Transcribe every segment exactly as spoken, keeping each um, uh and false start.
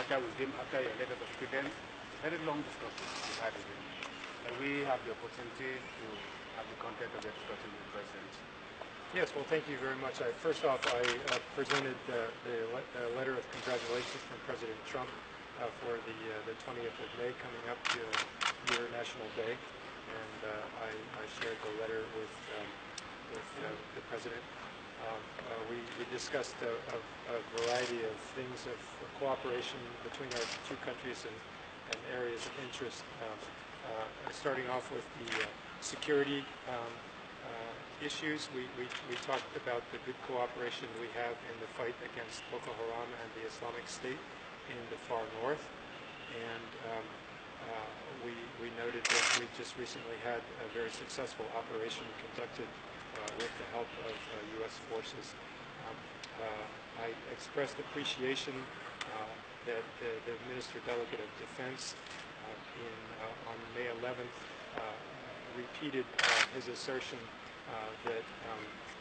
chatted with him after your letter of credence. Very long discussion we had with him. And we have the opportunity to have the content of the discussion with the President. Yes, well, thank you very much. I, first off, I uh, presented uh, the le uh, letter of congratulations from President Trump uh, for the uh, the twentieth of May coming up to uh, your National Day, and uh, I, I shared the letter with um, with uh, the President. Um, uh, we, we discussed a, a, a variety of things of cooperation between our two countries and, and areas of interest, um, uh, starting off with the uh, security um, uh, issues. We, we, we talked about the good cooperation we have in the fight against Boko Haram and the Islamic State in the far north. And um, uh, we, we noted that we just recently had a very successful operation conducted Uh, with the help of uh, U S forces. Um, uh, I expressed appreciation uh, that the, the Minister Delegate of Defense uh, in, uh, on May eleventh uh, repeated uh, his assertion uh, that um,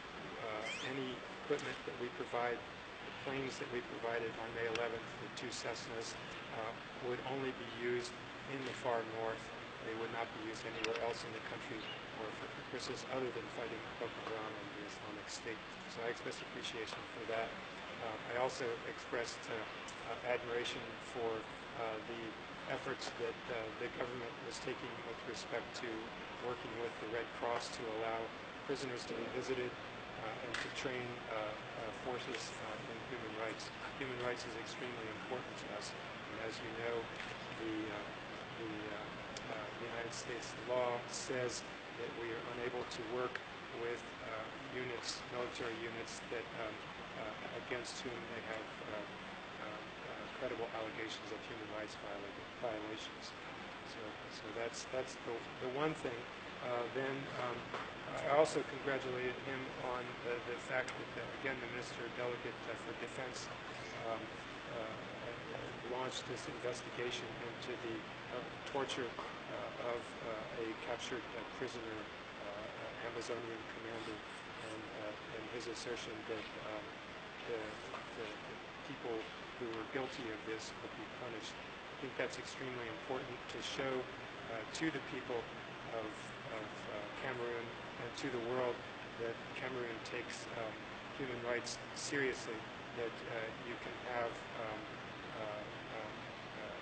uh, any equipment that we provide, the planes that we provided on May eleventh, the two Cessnas, uh, would only be used in the far north. They would not be used anywhere else in the country or for purposes other than fighting Boko Haram and the Islamic State. So I expressed appreciation for that. Uh, I also expressed uh, uh, admiration for uh, the efforts that uh, the government was taking with respect to working with the Red Cross to allow prisoners to be visited uh, and to train uh, uh, forces uh, in human rights. Human rights is extremely important to us, and as you know, the, uh, the uh, Uh, the United States law says that we are unable to work with uh, units, military units, that um, uh, against whom they have uh, uh, uh, credible allegations of human rights viola violations. So, so that's that's the, the one thing. Uh, then um, I also congratulated him on the, the fact that, uh, again, the Minister Delegate uh, for Defense um, uh, launched this investigation into the uh, torture uh, of uh, a captured uh, prisoner, uh, Amazonian commander, and, uh, and his assertion that um, the, the, the people who were guilty of this would be punished. I think that's extremely important to show uh, to the people of, of uh, Cameroon and to the world that Cameroon takes um, human rights seriously, that uh, you can have um, Uh, uh, uh,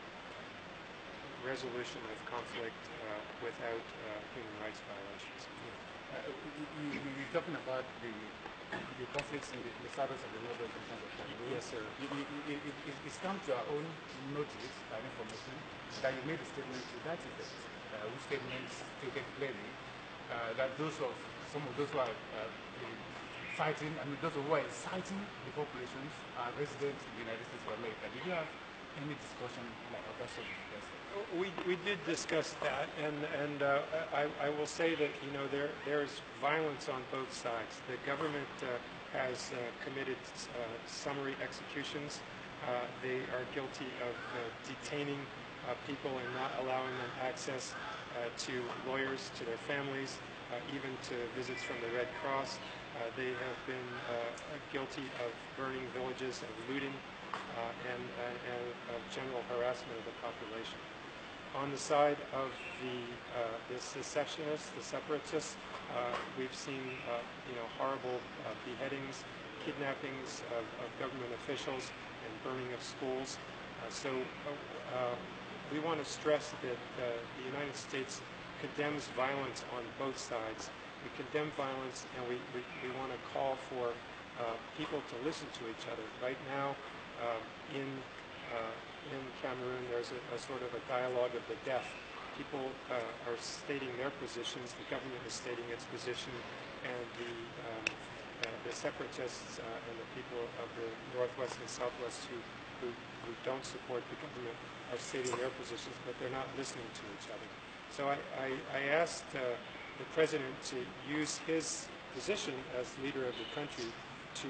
resolution of conflict uh, without uh, human rights violations. Uh, you, you, you're talking about the, the conflicts in the, the southern and the northern regions of Cameroon. Yes, sir. It, it, it, it, it's come to our own notice and information that you made a statement to that effect, uh, which statement stated clearly uh, that those of some of those who are uh, fighting, I mean, those who are inciting the populations are residents in the United States of America. Did you have any discussion like that subject? Yes, we we did discuss that, and and uh, I I will say that you know there there's violence on both sides. The government uh, has uh, committed uh, summary executions. Uh, they are guilty of uh, detaining uh, people and not allowing them access uh, to lawyers, to their families, uh, even to visits from the Red Cross. Uh, they have been uh, guilty of burning villages, of looting, uh, and, and, and of general harassment of the population. On the side of the, uh, the secessionists, the separatists, uh, we've seen uh, you know, horrible uh, beheadings, kidnappings of, of government officials, and burning of schools. Uh, so uh, we want to stress that uh, the United States condemns violence on both sides. We condemn violence, and we, we, we want to call for uh, people to listen to each other. Right now, uh, in, uh, in Cameroon, there's a, a sort of a dialogue of the deaf. People uh, are stating their positions, the government is stating its position, and the, um, uh, the separatists uh, and the people of the Northwest and Southwest who, who, who don't support the government are stating their positions, but they're not listening to each other. So I, I, I asked uh, the President to use his position as leader of the country to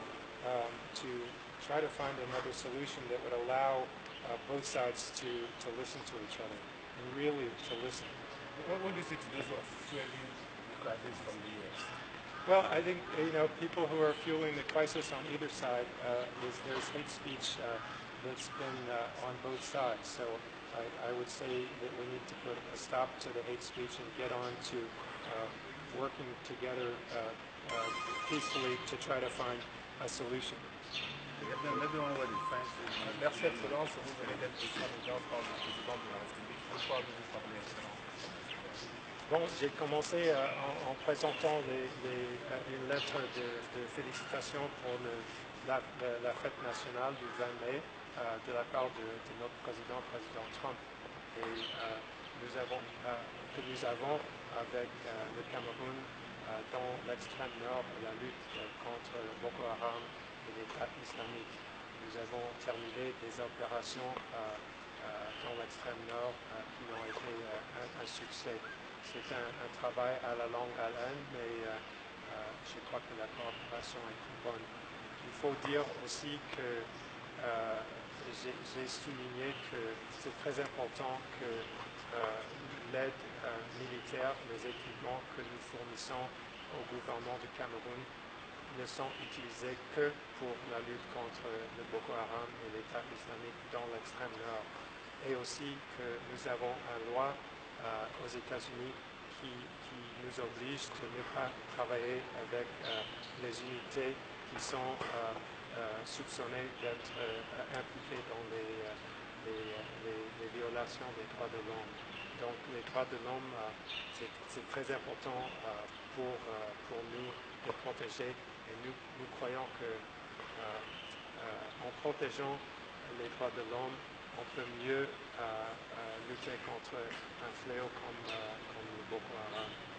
um, to try to find another solution that would allow uh, both sides to, to listen to each other and really to listen. What, what do you say to those who are fueling the crisis from the U S? Well, I think you know people who are fueling the crisis on either side uh, is there's hate speech uh, that's been uh, on both sides. So I, I would say that we need to put a stop to the hate speech and get on to uh, working together uh, uh, peacefully to try to find a solution. Maybe one word in French. Merci Excellence, vous venez d'être reçu en audience par le président de la République. Pourquoi avez-vous parlé Excellence? Bon, j'ai commencé euh, en, en présentant les, les, euh, une lettre de, de félicitations pour le, la, la, la fête nationale du vingt mai euh, de la part de, de notre président, président Trump. Et euh, nous avons, euh, que nous avons avec euh, le Cameroun euh, dans l'extrême nord la lutte euh, contre Boko Haram et l'État islamique. Nous avons terminé des opérations euh, euh, dans l'extrême nord euh, qui ont été euh, un, un succès. C'est un, un travail à la longue haleine, mais euh, euh, je crois que la coopération est bonne. Il faut dire aussi que euh, j'ai souligné que c'est très important que euh, l'aide euh, militaire, les équipements que nous fournissons au gouvernement du Cameroun ne sont utilisés que pour la lutte contre le Boko Haram et l'État islamique dans l'extrême nord. Et aussi que nous avons une loi euh, aux États-Unis qui, qui nous oblige de ne pas travailler avec euh, les unités qui sont euh, euh, soupçonnées d'être euh, impliquées dans les, euh, les, les, les violations des droits de l'homme. Donc les droits de l'homme, euh, c'est très important euh, pour, euh, pour nous de protéger. Et nous, nous croyons que euh, euh, en protégeant les droits de l'homme, on peut mieux euh, euh, lutter contre un fléau comme, euh, comme le Boko Haram.